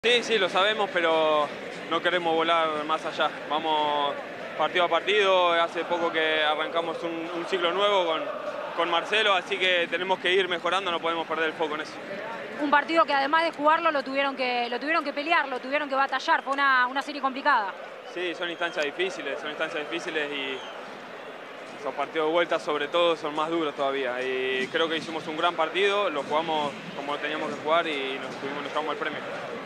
Sí, sí, lo sabemos, pero no queremos volar más allá. Vamos partido a partido. Hace poco que arrancamos un ciclo nuevo con Marcelo, así que tenemos que ir mejorando, no podemos perder el foco en eso. Un partido que además de jugarlo lo tuvieron que pelear, lo tuvieron que batallar, fue una serie complicada. Sí, son instancias difíciles y esos partidos de vuelta sobre todo son más duros todavía. Y creo que hicimos un gran partido, lo jugamos como lo teníamos que jugar y nos llevamos el premio.